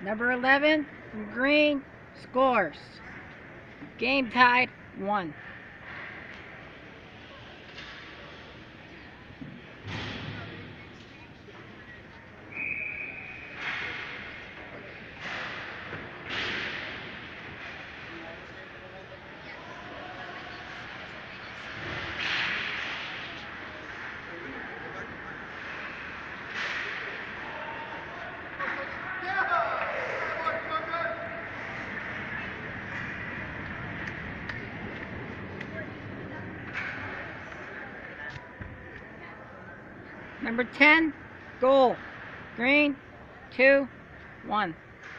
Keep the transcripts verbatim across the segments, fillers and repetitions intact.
Number eleven from green scores. Game tied one. Number ten, goal. Green, two, one.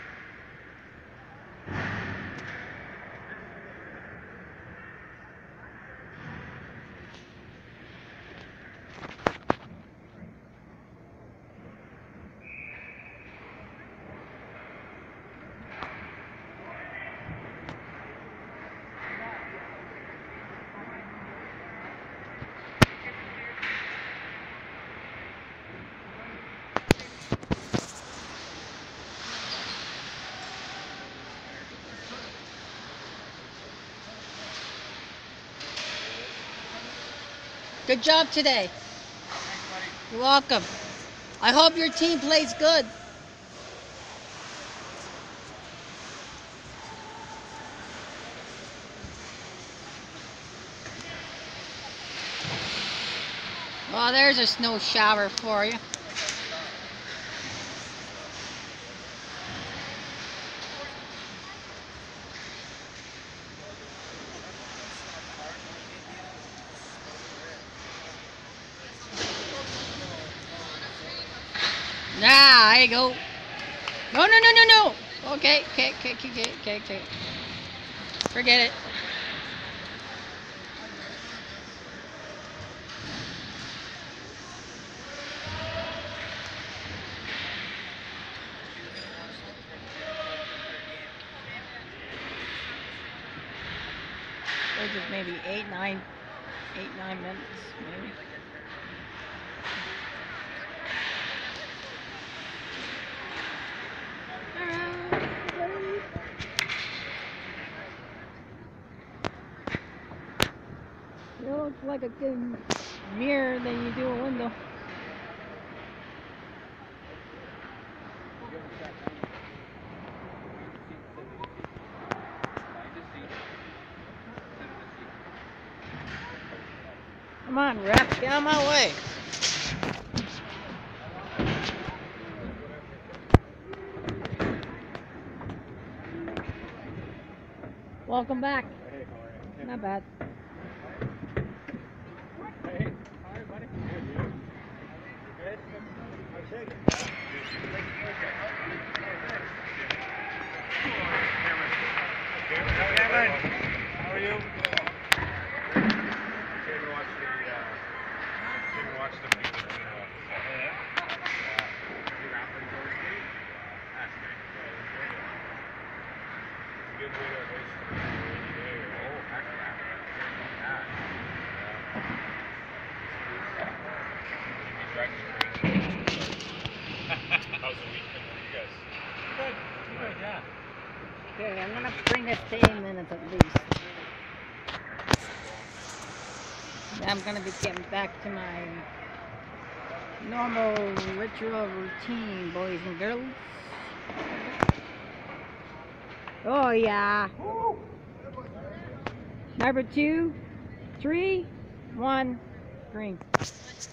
Good job today. Thanks, buddy. You're welcome. I hope your team plays good. Well, there's a snow shower for you. Nah, there you go. No, no, no, no, no. Okay, okay, okay, okay, okay, okay. Forget it. There's just maybe eight, nine, eight, nine minutes, maybe. You look like a good mirror than you do a window. Come on, ref, get out of my way. Welcome back. Hey, how are you? Not bad. Hey, how are you, buddy? Good, you? Good? I'll take it. Cameron, how are you? Came to watch the, uh, came to watch the music video. Oh, yeah? Yeah. You rapping for me? That's great. It's a good way to waste a rainy day. Oh, heck yeah. Yeah. How's the weekend for you guys? Good, good, yeah. Okay, I'm gonna bring this to eight minutes at least. I'm gonna be getting back to my normal ritual routine, boys and girls. Oh yeah. Number two, three, one, green.